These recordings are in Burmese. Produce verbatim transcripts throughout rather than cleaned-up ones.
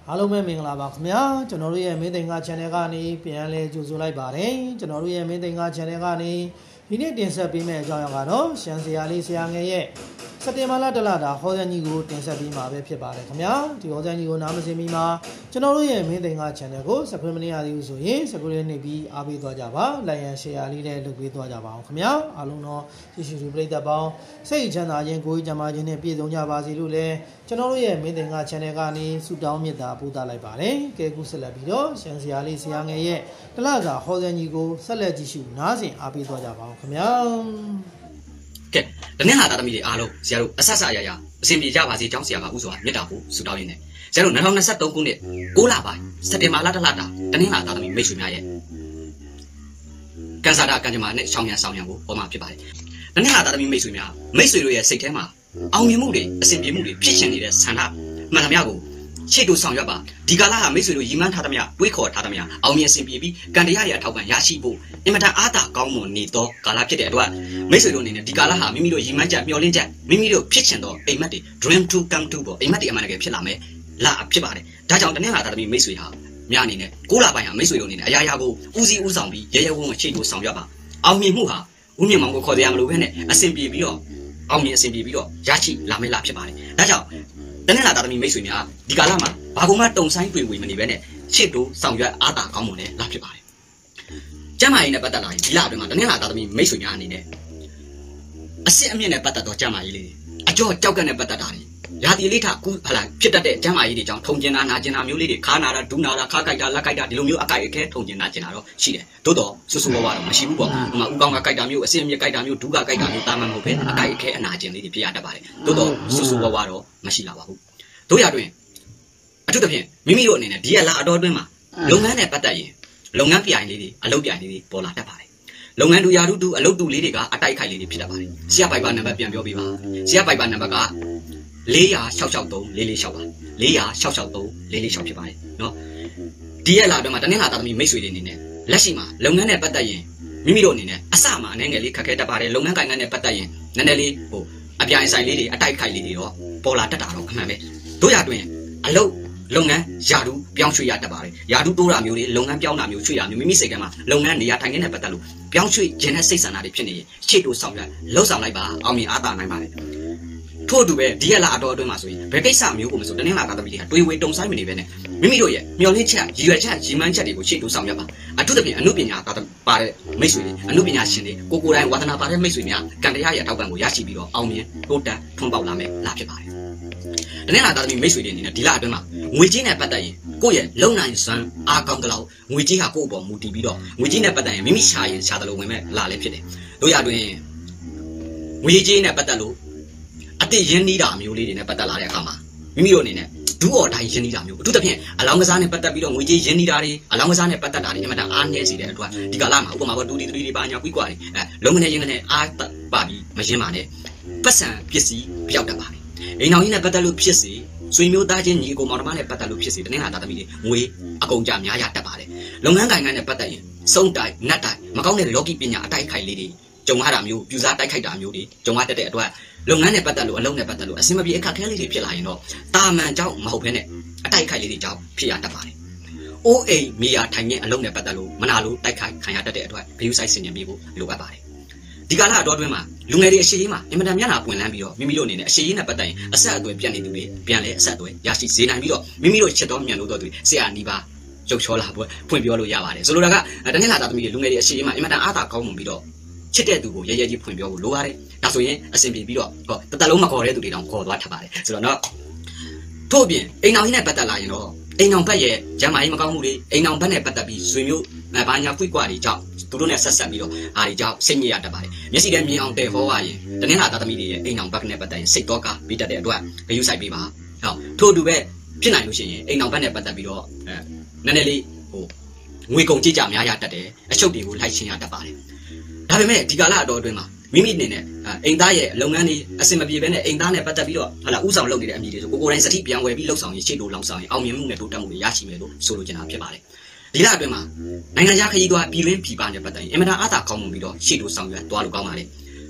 အားလုံးပဲမင်္ဂလာပါခင်ဗျာကျွန်တော်တို့ရဲ့မင်းသိင်္ဂ channel ကနေပြန်လဲကြိုဆိုလိုက်ပါတယ်ကျွန်တော်တို့ရဲ့မင်းသိင်္ဂ channel ကနေဒီနေ့တင်ဆက်ပေးမယ့်အကြောင်းအရာကတော့ရှမ်းစရာလေးဆရာငယ်ရဲ့စက်တင်ဘာလတလတာဟောစံကြီးကိုတင်ဆက်ပေးမှာပဲဖြစ်ပါတယ်ခင်ဗျာဒီဟောစံကြီးကိုနားမစင်မီမှာကျွန်တော်တို့ရဲ့မင်းသိင်္ဂ channel ကို subscribe မလုပ်ရသေးဘူးဆိုရင် subscribe နေပြီးအားပေးသွားကြပါ like and share လေးလည်းလုပ်ပေးသွားကြပါအောင်ခင်ဗျာအားလုံးတော့ကြည့်ရှုသူပရိသတ်ပေါင်းစိတ်ချမ်းသာခြင်းကိုယ်ကြမ်းမာခြင်းနဲ့ပြည့်စုံကြပါစေလို့လည်းကျွန်တော်တို့ရဲ့မင်းသိင်္ဂ channel ကနေဆုတောင်းမေတ္တာပို့သလိုက်ပါတယ်ကဲခုဆက်လက်ပြီးတော့ရှမ်းစရာလေးဆရာငယ်ရဲ့တလစာဟောစံကြီးကိုဆက်လက်ကြည့်ရှုနားဆင်အားပေးသွားကြပါအောင်ခင်ဗျာကဲတနေ့လာတာသမီးတွေအားလုံးဆရာတို့အဆက်ဆက်ရရအစဉ်ပြေကြပါစေကျောင်းဆရာကဥစွာမေတ္တာပို့ဆုတောင်းရင်းနဲ့ဆရာတို့၂၀၂၃ခုနှစ်၉လပိုင်းစက်တင်ဘာလတလတာတနေ့လာတာသမီးမိတ်ဆွေများရဲ့ကန်ဆာတာကန်ကြမာနဲ့ရှောင်းရံဆောင်ရံကိုဟောမှာဖြစ်ပါတယ်တနေ့လာတာသမီးမိတ်ဆွေများမိတ်ဆွေတို့ရဲ့စိတ်ထဲမှာအောင်မြင်မှုတွေအစဉ်ပြေမှုတွေဖြစ်ရှင်နေတဲ့ဆန္ဒမှန်သမျှကိုရှေ့တို့ဆောင်ရွက်ပါဒီကာလဟာမိတ်ဆွေတို့ရည်မှန်းထားသမျှတွေးခေါ်ထားသမျှအောင်မြင်အစဉ်ပြေပြီးကံတရားရဲ့အထောက်ပံ့ရရှိဖို့အင်မတန်အားသာကောင်းမွန်နေသောကာလဖြစ်တဲ့အတွက်မိတ်ဆွေတို့အနေနဲ့ဒီကာလဟာမိမိတို့ရည်မှန်းချက်မျှော်လင့်ချက်မိမိတို့ဖြစ်ချင်သောအိမ်မက်တွေ dream to come to ပေါ့အိမ်မက်တွေအမှန်တကယ်ဖြစ်လာမယ်လာဖြစ်ပါတယ်ဒါကြောင့်တနေ့လာတာသမီးမိတ်ဆွေဟာများအနေနဲ့ကိုးလပိုင်းဟာမိတ်ဆွေတို့အနေနဲ့အရာရာကိုဦးစီးဦးဆောင်ပြီးရဲရဲဝံ့ဝံ့ရှေ့တို့ဆောင်ရွက်ပါအောင်မြင်မှုဟာဦးမြင့်မောင်ကိုခေါ်ကြရမလို့ပဲနဲ့အစဉ်ပြေပြီးတော့အောင်မြင်အစဉ်ပြေပြီးတော့ရရှိလာမယ်လားဖြစ်ပါတယ်ဒါကြောင့်တနေ့လာတာသမီးမိတ်ဆွေများဒီကာလမှာဘာကုန်မှတုံဆိုင်တွေ့ဝေမနေပဲနဲ့ရှေ့တို့ဆောင်ရွက်အားသာကောင်းမွန်တယ်လားဖြစ်ပါတယ်ကျမ်းမာရေးနဲ့ပတ်သက်လာရင်ဒီလအတွင်းမှာတနေ့လာတာသမီးမိတ်ဆွေများအနေနဲ့အစစ်အမြင့်နဲ့ပတ်သက်သောကျမ်းမာရေးလေးအကျော်ကြောက်ကနဲ့ပတ်သက်တာတွေရာသီလေးထကူဟလာဖြစ်တတ်တဲ့ကျမ်းမာရေးတွေကြောင့်ထုံကျင်တာနာကျင်တာမျိုးလေးတွေခါနာတာဒူးနာတာခါကြိုက်တာလက်ကြိုက်တာဒီလိုမျိုးအကြိုက်အခဲထုံကျင်နာကျင်တာတော့ရှိတယ်သို့တော့ဆူဆူဝါးဝါတော့မရှိဘူးပေါ့ဟိုမှာဥကောင်းကကြိုက်တာမျိုးအစစ်အမြင့်ကြိုက်တာမျိုးဒူးကကြိုက်တာမျိုးတာမန်မဟုတ်ပဲအကြိုက်အခဲအနာကျင်လေးတွေဖြစ်ရတတ်ပါတယ်သို့တော့ဆူဆူဝါးဝါတော့မရှိလာပါဘူးတို့ရတွင်အထူးသဖြင့်မိမိတို့အနေနဲ့ဒီရလာအတော်အတွင်းမှာလုပ်ငန်းနဲ့ပတ်သက်ရင်လုပ်ငန်းပြိုင်လေးတွေအလုပ်ပြိုင်လေးတွေပေါ်လာတတ်ပါတယ်လုပ်ငန်းတူရာတူတူအလုပ်တူလေးတွေကအတိုက်ခိုက်လေးတွေဖြစ်တတ်ပါတယ်ဆရာပိုက်ပါနံပါတ်ပြန်ပြောပြပါဆရာပိုက်ပါနံပါတ်ကလေးရာ၆၆၃လေးလေး၆ပါလေးရာ၆၆၃လေးလေး၆ဖြစ်ပါတယ်နော်ဒီရလာအတွင်းမှာတနေ့လာတာသမီးမိတ်ဆွေတွေအနေနဲ့လက်ရှိမှာလုပ်ငန်းနဲ့ပတ်သက်ရင်မိမိတို့အနေနဲ့အစမှာအနေငယ်လေးခက်ခဲတတ်ပါတယ်လုပ်ငန်းကိုင်ငန်းနဲ့ပတ်သက်ရင်နည်းနည်းလေးဟိုအပြိုင်ဆိုင်လေးတွေအတိုက်ခိုက်လေးတွေတော့ပေါ်လာတတ်တာတော့အမှန်ပဲတို့ရတွင်အလုပ်လုပ်ငန်းယာတူပြောင်းရွှေ့ရတတ်ပါတယ်ယာတူတိုးတာမျိုးတွေလုပ်ငန်းပြောင်းတာမျိုးရွှေ့တာမျိုးမိမိစိတ်ထဲမှာလုပ်ငန်းနေရာထိုင်ခင်းနဲ့ပတ်သက်လို့ပြောင်းရွှေ့ခြင်းနဲ့စိတ်ဆန္ဒတွေဖြစ်နေရင်ရှေ့တိုးဆောင်ရလှုပ်ဆောင်လိုက်ပါအောင်မြင်အားသာနိုင်ပါတယ်ထို့အတူပဲဒီရလာအတော်အတွင်းမှာဆိုရင်ဘယ်ကိစ္စမျိုးကိုမဆိုတနင်္လာကသမီးတွေကတွေးဝေတုံဆိုင်မနေပဲနဲ့မိမိတို့ရဲ့မျှော်လင့်ချက်ရည်ရွယ်ချက်ရည်မှန်းချက်တွေကိုရှေ့တိုးဆောင်ရပါအထူးသဖြင့်အနုပညာပါတဲ့မိတ်ဆွေတွေအနုပညာရှင်တွေကိုကိုယ်တိုင်ဝါသနာပါတဲ့မိတ်ဆွေများကံတရားရဲ့အထောက်ပံ့ကိုရရှိပြီးတော့အောင်မြင်တိုးတက်ထွန်းပေါက်လာမယ်လားဖြစ်ပါတယ်တနေ့လာတာသမီးမိတ်ဆွေတွေအနေနဲ့ဒီလအတွင်းမှာငွေကြေးနဲ့ပတ်သက်ရင်ကိုယ့်ရဲ့လုံနိုင်စွမ်းအားကောင်းတဲ့လောက်ငွေကြေးဟာကိုယ့်အပေါ်မူတည်ပြီးတော့ငွေကြေးနဲ့ပတ်သက်ရင်မိမိရှာရင်ရှာတယ်လို့ဝင်မဲ့လာလည်းဖြစ်တယ်တို့ရတွင်ငွေကြေးနဲ့ပတ်သက်လို့အတိရင်းနှီးတာမျိုးလေးတွေနဲ့ပတ်သက်လာတဲ့အခါမှာမိမိတို့အနေနဲ့ဒူးအော်တိုင်းရင်းနှီးတာမျိုးအထူးသဖြင့်အလောင်းကစားနဲ့ပတ်သက်ပြီးတော့ငွေကြေးရင်းနှီးတာတွေအလောင်းကစားနဲ့ပတ်သက်တာတွေအမှန်တန်အားနည်းစေတဲ့အတွက်ဒီကာလမှာဥပမာပေါ့တူတီတူတီပါညာကွီးကွာတွေအဲလုံးမနေရင်းနဲ့အားပါပြီးမရင်းပါနဲ့ပတ်စံပစ္စည်းပြောက်တတ်ပါတယ်အိမ်တော်ကြီးနဲ့ပတ်သက်လို့ဖြစ်စေဆွေမျိုးသားချင်းညီအကိုမောင်နှမနဲ့ပတ်သက်လို့ဖြစ်စေတနေ့လာတာသမီးတွေငွေအကုန်ကြများရတတ်ပါတယ်လုပ်ငန်းကိုင်ငန်းနဲ့ပတ်သက်ရင်စုံတိုင်နတ်တိုင်မကောင်းတဲ့လောကီပညာအတိုက်ခိုက်လေးတွေကြုံရတာမျိုးပြူစားတိုက်ခိုက်တာမျိုးတွေကြုံရတတ်တဲ့အတွက်လုပ်ငန်းနဲ့ပတ်သက်လို့အလုပ်နဲ့ပတ်သက်လို့အဆင်မပြေအခက်အခဲလေးတွေဖြစ်လာရင်တော့တာမန်ကြောင့်မဟုတ်ဘဲနဲ့အတိုက်ခိုက်လေးတွေကြောင့်ဖြစ်ရတတ်ပါတယ်အိုးအိမ်မိယာထိုင်ရင်အလုပ်နဲ့ပတ်သက်လို့မနာလို့တိုက်ခိုက်ခံရတတ်တဲ့အတွက်ဘီယူဆိုင်စင်ရင်ပြီးဖို့လိုအပ်ပါတယ်ဒီကာလအတော်အတွင်းမှာလူငယ်တွေအရှိရေးမှာအင်မတန်မျက်နှာပွင့်လန်းပြီးတော့မိမိတို့အနေနဲ့အရှိရေးနဲ့ပတ်သက်ရင်အဆက်အသွယ်ပြတ်နေသူတွေပြန်လဲအဆက်အသွယ်ရရှိစေနိုင်ပြီးတော့မိမိတို့ချစ်တော်မြန်လို့တော်သူဆရာနီးပါးရုပ်ချောလာပွဲဖွင့်ပြောလို့ရပါတယ်ဆိုလိုတာကတနေ့လာတာသမီးတွေလူငယ်တွေအရှိရေးမှာအင်မတန်အားသာကောင်းမွန်ပြီးတော့ချစ်တဲ့သူကိုရဲရဲကြီးဖွင့်ပြောဖို့လိုပါတယ်ဒါဆိုရင်အဆင်ပြေပြီးတော့ဟောတသက်လုံးမခေါ်တဲ့သူတွေတောင်ခေါ်သွားထပ်ပါတယ်ဆိုတော့နော်ထို့အပြင်အိမ်အောင်ကြီးနဲ့ပတ်သက်လာရင်တော့အိမ်အောင်ဘက်ရဲ့ဂျမ်းမာရေးမကောင်းမှုတွေအိမ်အောင်ဘက်နဲ့ပတ်သက်ပြီးဆွေမျိုးဘာညာဖွိကွာတွေကြောင့်သူတို့နဲ့ဆက်ဆက်ပြီးတော့အားတွေကြောင့်စိတ်ညစ်ရတတ်ပါတယ်မျက်စိထဲမြင်အောင်တဲဟောရရင်တနင်္လာသားသမီးတွေရဲ့အိမ်အောင်ဘက်နဲ့ပတ်သက်ရင်စိတ်တော့ကပြီးတတ်တဲ့အတွက်ဂရုစိုက်ပေးပါဟောထို့အတူပဲဖြစ်နိုင်လို့ရှိရင်အိမ်အောင်ဘက်နဲ့ပတ်သက်ပြီးတော့အဲနည်းနည်းလေးဟိုငွေကုန်ကြေးကြများရတတ်တယ်အချုပ်တွေကိုလိုက်ချင်းရတတ်ပါတယ်ဒါပေမဲ့ဒီကာလအတော်အတွင်းမှာမိမိအနေနဲ့အိမ်သားရဲ့လုပ်ငန်းတွေအဆင်မပြေဘဲနဲ့အိမ်သားနဲ့ပတ်သက်ပြီးတော့ဟာလာဥဆောင်လုပ်နေတဲ့အမိတွေဆိုကိုကိုယ်တိုင်စတိပြန်ဝယ်ပြီးလှုပ်ဆောင်ရင်ရှေ့တိုးလောင်ဆောင်ရင်အောင်မြင်မှုနဲ့တိုးတက်မှုတွေရရှိမယ်လို့ဆိုလိုချင်တာဖြစ်ပါတယ်ဒီလအတွင်းမှာနိုင်ငံခြားခရီးသွားပြည်တွင်းပြည်ပနဲ့ပတ်သက်ရင်အင်မတန်အားသာကောင်းမှုပြီးတော့ရှေ့တိုးဆောင်ရွက်သွားလို့ကောင်းပါတယ်ဟ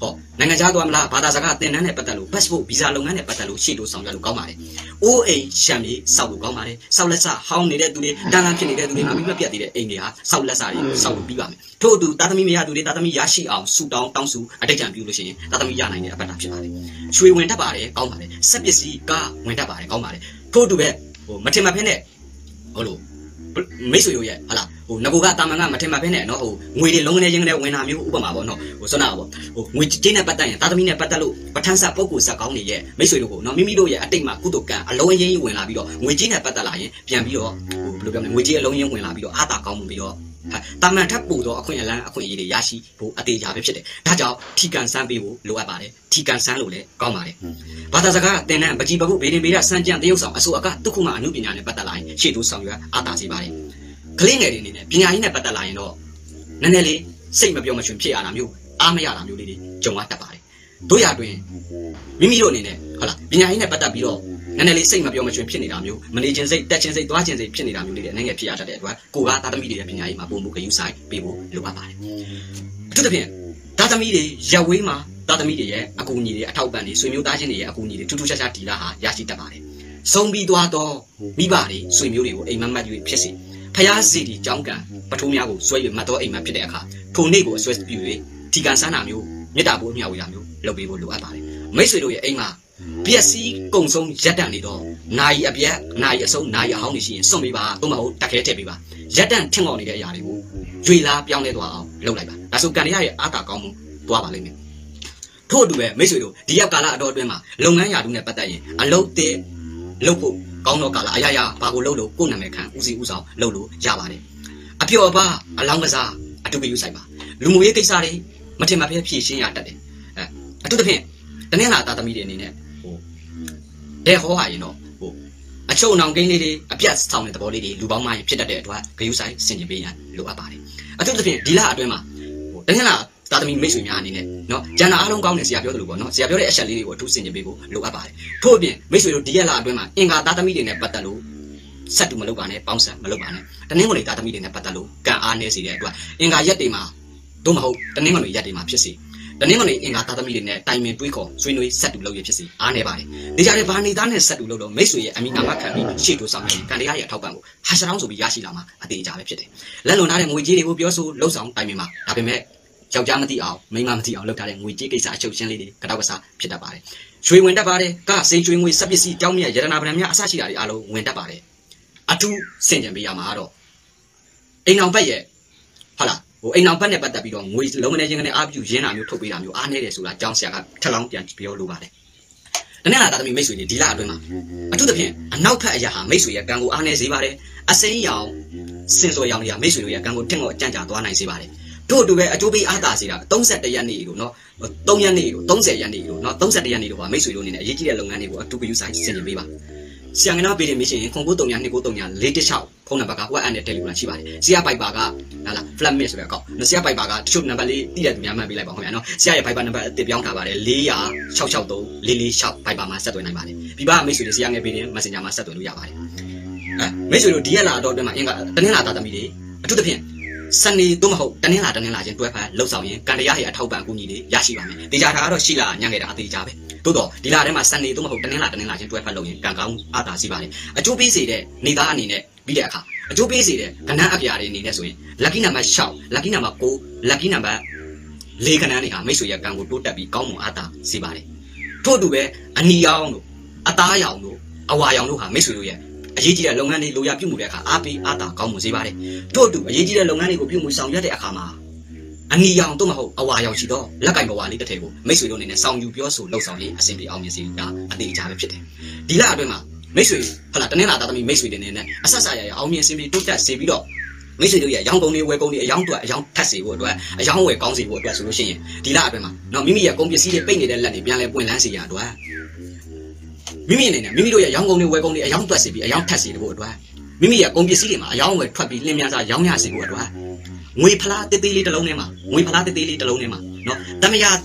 ဟောနိုင်ငံခြားသွားမလားဘာသာစကားသင်တန်းနဲ့ပတ်သက်လို့ passport visa လုပ်ငန်းနဲ့ပတ်သက်လို့ရှေ့တိုးဆောင်ရွက်လို့ကောင်းပါတယ်အိုးအိမ်ရှမ်းမြေစောက်လို့ကောင်းပါတယ်စောက်လက်စဟောင်းနေတဲ့သူတွေတန်းတန်းဖြစ်နေတဲ့သူတွေမပြီးမပြတ်သေးတဲ့အိမ်တွေဟာစောက်လက်စတွေစောက်လို့ပြီးပါမယ်ထို့အတူတာသမီမရသူတွေတာသမီရရှိအောင်ဆူတောင်းတောင်းဆူအတိတ်ကြံပြုလို့ရှိရင်တာသမီရနိုင်တဲ့အပတ်တာဖြစ်ပါတယ်ရွှေဝင်တတ်ပါတယ်ကောင်းပါတယ်စက်ပစ္စည်းကားဝင်တတ်ပါတယ်ကောင်းပါတယ်ထို့အတူပဲဟိုမထင်မှတ်ဖဲနဲ့ဟိုလိုမိတ်ဆွေတို့ရဲ့ဟာလားဟိုငကိုကတာမန်ကမထင်မှတ်ဖဲနဲ့နော်ဟိုငွေတွေလုံးငနေချင်းနဲ့ဝင်လာမျိုးဥပမာပေါ့နော်ဟိုစွမ်းနာပေါ့ဟိုငွေချင်းနဲ့ပတ်သက်ရင်တာသမီနဲ့ပတ်သက်လို့ပဋ္ဌာန်းစာပုဂ္ဂိုလ်ဇက်ကောင်းတွေရဲ့မိတ်ဆွေတို့ကိုနော်မိမိတို့ရဲ့အတိတ်မှာကုသကံအလုံးအရင်းကြီးဝင်လာပြီးတော့ငွေချင်းနဲ့ပတ်သက်လာရင်ပြန်ပြီးတော့ဟိုဘယ်လိုပြောမလဲငွေချင်းအလုံးရင်းဝင်လာပြီးတော့အာတာကောင်းမှုပြီးတော့တာမန်ထပ်ပို့တော့အခွင့်အလန်းအခွင့်အရေးတွေရရှိဖို့အသေးချာပဲဖြစ်တယ်ဒါကြောင့်ထီကန်ဆန်းပေးဖို့လိုအပ်ပါတယ်ထီကန်ဆန်းလို့လည်းကောင်းပါတယ်ဘာသာစကားသင်တန်းပကြီးပခုဘေးရင်ဘေးရစံကြံတရုပ်ဆောင်အစိုးအကတုခုမှအမှုပညာနဲ့ပတ်သက်လာရင်ရှေ့တိုးဆောင်ရွက်အားတာစေပါတယ်ကလေးငယ်တွေအနေနဲ့ပညာရေးနဲ့ပတ်သက်လာရင်တော့နည်းနည်းလေးစိတ်မပြောမချွင်ဖြစ်ရတာမျိုးအားမရတာမျိုးလေးတွေကြုံရတတ်ပါတယ်တို့ရတွင်မိမိတို့အနေနဲ့ဟုတ်လားပညာရေးနဲ့ပတ်သက်ပြီးတော့နည်းနည်းလေးစိတ်မပြောမချွင်ဖြစ်နေတာမျိုးမနေခြင်းစိတ်တက်ခြင်းစိတ်သွားခြင်းစိတ်ဖြစ်နေတာမျိုးလေးတွေအနေငယ်ဖြစ်ရတတ်တဲ့အတွက်ကိုကသားသမီးတွေရဲ့ပညာရေးမှာပုံမှုကယူဆိုင်ပေးဖို့လိုအပ်ပါတယ်အထူးသဖြင့်သားသမီးတွေရက်ဝေးမှာသားသမီးတွေရဲ့အကူအညီတွေအထောက်ပံ့တွေဆွေမျိုးသားချင်းတွေရဲ့အကူအညီတွေထူးထူးခြားခြားဒီလာဟာရရှိတတ်ပါတယ်ဆုံးပြီးသွားတော့မိဘတွေဆွေမျိုးတွေကိုအိမ်မက်မက်၍ဖြစ်စေဖျားစီတီကြောင်းကံပထိုးများကိုဆွဲ၍မှတ်တော့အိမ်မှာဖြစ်တဲ့အခါထိုနေ့ကိုအဆွဲပြု၍ဒီကံဆန်းတာမျိုးမေတ္တာပို့အမျှဝေတာမျိုးလုပ်ပေးဖို့လိုအပ်ပါတယ်မိတ်ဆွေတို့ရဲ့အိမ်မှာပျက်စီးကုံဆုံးရက်တန့်နေတော့နိုင်အပြက်နိုင်အဆုံးနိုင်အဟောင်းနေရှိရင်စွန့်ပေးပါသို့မဟုတ်တက်ခဲထည့်ပေးပါရက်တန့်ထင်အောင်နေတဲ့အရာတွေကိုရွေလာပြောင်းလဲသွားအောင်လုပ်လိုက်ပါဒါဆိုကံရရဲ့အာသာကောင်းမှုသွားပါလိမ့်မယ်ထို့အတူပဲမိတ်ဆွေတို့ဒီရောက်ကာလအတော်အတွင်းမှာလုပ်ငန်းရာထူးနဲ့ပတ်သက်ရင်အလုပ်တဲ့လုပ်ဖို့ကောင်းတော့ကာလအရာရာဘာကိုလုပ်လို့ကိုယ်နာမည်ခံဦးစီးဦးဆောင်လုပ်လို့ရပါတယ်အပြော့အပါအလောင်းကစားအတူတူဆိုင်ပါလူမှုရေးကိစ္စတွေမထင်မှတ်ဖဲဖြည့်ရှင်းရတတ်တယ်အဲအထူးသဖြင့်တနင်္လာသားသမီးတွေအနေနဲ့ဟိုတဲ့ဟောဟာရင်တော့ဟိုအချုံအောင်ကိန်းလေးတွေအပြတ်ဆောင်တဲ့သဘောလေးတွေလူပေါင်းမှရင်ဖြစ်တတ်တဲ့အတွက်ဂရုစိုက်ဆင်ခြင်ပေးရန်လိုအပ်ပါတယ်အထူးသဖြင့်ဒီလအတွင်းမှာဟိုတနင်္လာသားသမီးမိတ်ဆွေများအနေနဲ့နော်ကျန်တာအားလုံးကောင်းတယ်ဆရာပြောသလိုပေါ့နော်ဆရာပြောတဲ့အချက်လေးတွေကိုအထူးဆင်ခြင်ပေးဖို့လိုအပ်ပါတယ်ထို့အပြင်မိတ်ဆွေတို့ဒီရက်လအတွင်းမှာအင်္ဂါသားသမီးတွေနဲ့ပတ်သက်လို့ဆက်တူမလုပ်ပါနဲ့ပေါင်းဆက်မလုပ်ပါနဲ့တနင်္ဂနွေသားသမီးတွေနဲ့ပတ်သက်လို့ကံအားနည်းစေတဲ့အတွက်အင်္ဂါရက်တွေမှာတို့မဟုတ်တနင်္ဂနွေရက်တွေမှာဖြစ်စေတနင်္ဂနွေအင်္ဂါသားသမီးတွေနဲ့တိုင်ပင်တွေးခေါ်ဆွေးနွေးဆက်တူလုပ်ရဖြစ်စေအားနည်းပါတယ်ဒီကြားထဲဘာနေသားနဲ့ဆက်တူလုပ်တော့မိတ်ဆွေရဲ့အမိနာမခံပြီးရှေ့တိုးဆောင်ရင်ကံတရားရဲ့အထောက်ပံ့ကိုဟာရှောင်းဆိုပြီးရရှိလာမှာအသေးအကြပဲဖြစ်တယ်လက်လွန်ထားတဲ့ငွေကြေးတွေကိုပြောဆိုလှုပ်ဆောင်တိုင်ပင်မှာဒါပေမဲ့ယောက်ျားမသိအောင်မိန်းမမသိအောင်လုပ်ထားတဲ့ငွေကြေးကိစ္စအချုပ်ရှင်းလေးတွေကတော့ကစားဖြစ်တတ်ပါတယ်ရွှေဝင်တတ်ပါတယ်ကစိန်ရွှေငွေစက်ပစ္စည်းကြောင်းမြတ်ရတနာပဏ္ဍများအစရှိတာတွေအားလုံးဝင်တတ်ပါတယ်အထူးစင်ကြံပေးရမှာတော့အိမ်အောင်ဘက်ရဲ့ဟုတ်လားဟိုအိမ်အောင်ဘက်နဲ့ပတ်သက်ပြီးတော့ငွေလုံးမနေချင်းကနေအားပြုရင်းတာမျိုးထုတ်ပေးတာမျိုးအားနေတယ်ဆိုတာကြောင်းဆရာကထက်လောင်းပြန်ပြောလိုပါတယ်တနေ့လာသားသမီးမိတ်ဆွေတွေဒီလအတွင်းမှာအထူးသဖြင့်အနောက်ဖက်အရာဟာမိတ်ဆွေရဲ့ကံကိုအားနေစေပါတယ်အစိမ်းရောင်စင်စော်ရောင်တွေကမိတ်ဆွေတို့ရဲ့ကံကိုတင့်ကိုအကြံကြာသွားနိုင်စေပါတယ်တို့အတူပဲအကျိုးပေးအားသာစေတာသုံး၁ရက်နေ့လို့နော်၃ရက်နေ့လို့၃၀ရက်နေ့လို့နော်၃၁ရက်နေ့လို့ပါမိတ်ဆွေတို့အနေနဲ့အရေးကြီးတဲ့လုပ်ငန်းတွေကိုအတူတူဆိုင်ဆင်ခြင်ပေးပါဆရာငနာပေးတယ်မရှင်ခွန်ကိုတုံညာနှစ်ကိုတုံညာ၄တစ်၆ဖုန်းနံပါတ်က WhatsApp နဲ့တယ်လီဂရမ်ရှိပါတယ်ဆရာပိုက်ပါကဟာလား flat miss ဆိုတဲ့အကောင့်ဆရာပိုက်ပါကတချို့နံပါတ်လေးတိတဲ့သူများမှတ်ပေးလိုက်ပါခင်ဗျာနော်ဆရာရဲ့ပိုက်ပါနံပါတ်အစ်ပြောင်းထားပါတယ်၄၆၆၃၄၄၆ပိုက်ပါမှာဆက်သွယ်နိုင်ပါတယ်ပြီးပါမိတ်ဆွေတွေဆရာငယ်ပေးတယ် Messenger မှာဆက်သွယ်လို့ရပါတယ်အဲမိတ်ဆွေတို့ဒီရက်လာတော့အတွင်းမှာအင်္ဂါတနင်္လာသားသမီးတွေအထူးသဖြင့်စနေသို့မဟုတ်တနင်္လာတနင်္လာချင်းတွဲဖက်လှုပ်ဆောင်ရင်ကံတရားရဲ့အထောက်ပံ့အကူအညီတွေရရှိပါမယ်တေချာတာကတော့ရှိလာညံ့ခဲ့တာအသေးချာပဲသို့တော့ဒီလထဲမှာစနေသို့မဟုတ်တနင်္လာတနင်္လာချင်းတွဲဖက်လုပ်ရင်ကံကောင်းအားသာစီပါတယ်အကျိုးပေးစေတဲ့နေသားအနေနဲ့ပြီးတဲ့အခါအကျိုးပေးစေတဲ့ကဏ္ဍအပြာတွေအနေနဲ့ဆိုရင် lucky number ၆ lucky number ၉ lucky number ၄ခဏနေဟာမိတ်ဆွေရဲ့ကံကိုတိုးတက်ပြီးကောင်းမွန်အားသာစီပါတယ်ထို့အတူပဲအနီရောင်တို့အသားရောင်တို့အဝါရောင်တို့ဟာမိတ်ဆွေတို့ရဲ့အရေးကြီးတဲ့လုပ်ငန်းတွေလိုရာပြုမှုတဲ့အခါအားပေးအားသာကောင်းမွန်စေပါတယ်ထို့အတူအရေးကြီးတဲ့လုပ်ငန်းတွေကိုပြုမှုဆောင်ရွက်တဲ့အခါမှာအနီရောင်တို့မဟုတ်အဝါရောင်ရှိတော့လက်ကင်ဘဝလေးတစ်ထည်ကိုမိတ်ဆွေတို့အနေနဲ့ဆောင်ယူပြောဆိုလှုပ်ဆောင်ရေးအဆင်ပြေအောင်မြင်စေတာအသေးအချာပဲဖြစ်တယ်ဒီလအတွင်းမှာမိတ်ဆွေဟုတ်လားတနင်္လာသားသမီးမိတ်ဆွေတွေအနေနဲ့အဆက်ဆက်ရရအောင်မြင်စေပြီးတိုးတက်စေပြီးတော့မိတ်ဆွေတို့ရဲ့ရောင်းကုန်တွေဝယ်ကုန်တွေအယောင်းတွေအယောင်းထပ်စေဖို့အတွက်အယောင်းဝယ်ကောင်းစေဖို့အတွက်ဆိုလို့ရှိရင်ဒီလအတွင်းမှာနော်မိမိရဲ့ကုန်ပစ္စည်းတွေပိတ်နေတဲ့လက်တွေပြန်လဲပွင့်လန်းစေရအတွက်မိမိအနေနဲ့မိမိတို့ရဲ့ရောင်းကုန်တွေဝယ်ကုန်တွေအယောင်းတွက်စေပြီးအယောင်းထပ်စေဖို့အတွက်မိမိရဲ့ကုန်ပစ္စည်းတွေမှာအယောင်းဝယ်ထွက်ပြီးလင်းမြန်စွာရောင်းရစေဖို့အတွက်ငွေဖလားတေးသေးလေးတစ်လုံးထဲမှာငွေဖလားတေးသေးလေးတစ်လုံးထဲမှာနော်တမယာတိ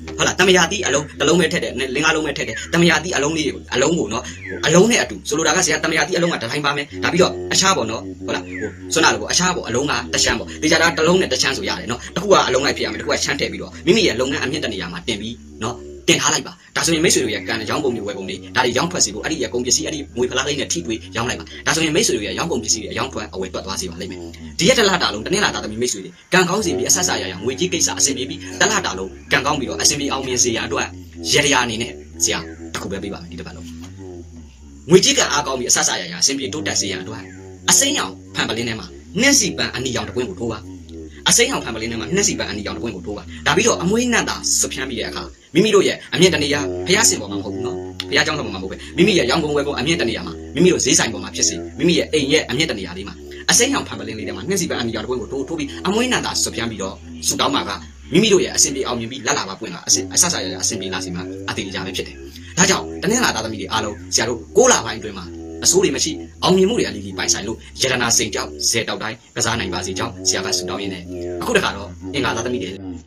ဟုတ်လားတမယာတိအလုံးတစ်လုံးပဲထက်တယ်လင်းကားလုံးပဲထက်တယ်တမယာတိအလုံးလေးကိုအလုံးကိုနော်အလုံးနဲ့အတူဆိုလိုတာကဆရာတမယာတိအလုံးကတစ်တိုင်းပါမယ်ဒါပြီးတော့အခြားပေါ့နော်ဟုတ်လားဟိုစွမ်းနာလို့ပေါ့အခြားပေါ့အလုံးကတစ်ချမ်းပေါ့ဒီကြတာတစ်လုံးနဲ့တစ်ချမ်းဆိုရတယ်နော်တစ်ခုကအလုံးလိုက်ဖြစ်ရမယ်တစ်ခုကချမ်းထည့်ပြီးတော့မိမိရဲ့လုပ်ငန်းအမြင့်တနေရာမှာတင်ပြီးနော်တင်ထားလိုက်ပါဒါဆိုရင်မိတ်ဆွေတို့ရဲ့ကံရောင်းပုံတွေဝယ်ပုံတွေဒါတွေရောင်းထွက်စီဖို့အဲ့ဒီရဲ့ကုန်ပစ္စည်းအဲ့ဒီငွေဖလားလေးနဲ့ထိတွေ့ရောင်းလိုက်ပါဒါဆိုရင်မိတ်ဆွေတို့ရဲ့ရောင်းကုန်ပစ္စည်းတွေရောင်းထွက်အဝယ်တွက်သွားစေပါလိမ့်မယ်ဒီရက်တစ်လတာလုံးတစ်နေ့လာတာသမီးမိတ်ဆွေတွေကံကောင်းစီပြီးအဆက်ဆာရရငွေကြီးကိစ္စအဆင်ပြေပြီးတစ်လတာလုံးကံကောင်းပြီးတော့အဆင်ပြေအောင်မြင်စေရအတွက်ရရအနေနဲ့ဆရာတစ်ခုပဲပေးပါမယ်ဒီတစ်ပတ်လုံးငွေကြီးကအားကောင်းပြီးအဆက်ဆာရရအဆင်ပြေတိုးတက်စေရအတွက်အစိမ်းရောင်ဖန်ပလင်းထဲမှာနှင်းစီပန်အနီရောင်တစ်ပွင့်ကိုထိုးပါအစိမ်းအောင်ဖန်ပလင်းထဲမှာနှက်စီပန်အနီရောင်တစ်ပွင့်ကိုထိုးပါဒါပြီးတော့အမွေးနတ်တာစဖြန်းပြီးတဲ့အခါမိမိတို့ရဲ့အမြင့်တနေရာဖျားစင်ပေါ်မှာမဟုတ်ဘူးနော်ဖျားเจ้าတော်မှာမဟုတ်ပဲမိမိရဲ့ရောင်ကုန်ဝယ်ကုန်အမြင့်တနေရာမှာမိမိတို့ဈေးဆိုင်ပေါ်မှာဖြစ်စေမိမိရဲ့အိမ်ရဲ့အမြင့်တနေရာလေးမှာအစိမ်းအောင်ဖန်ပလင်းလေးထဲမှာနှက်စီပန်အနီရောင်တစ်ပွင့်ကိုထိုးထိုးပြီးအမွေးနတ်တာစဖြန်းပြီးတော့ဆူတောင်းမှာကမိမိတို့ရဲ့အစင်ပြေအောင်မြင်ပြီးလက်လာပါပွင့်လာအစအဆဆရရအစင်ပြေလာစီမှာအတေးကြပဲဖြစ်တယ်ဒါကြောင့်တနင်္လာသားသမီးတွေအားလုံးဆရာတို့ကိုးလပိုင်းအတွင်းမှာအစိုးတွေမရှိအောင်မြင်မှုတွေအလီလီပိုင်ဆိုင်လို့ယရနာစိန်ကြောက်ဇေတောက်တိုင်းကစားနိုင်ပါစေကြောင်းဆရာကဆုတောင်းရင်းနဲ့အခုတခါတော့အင်္ဂါသားသမီးတွေ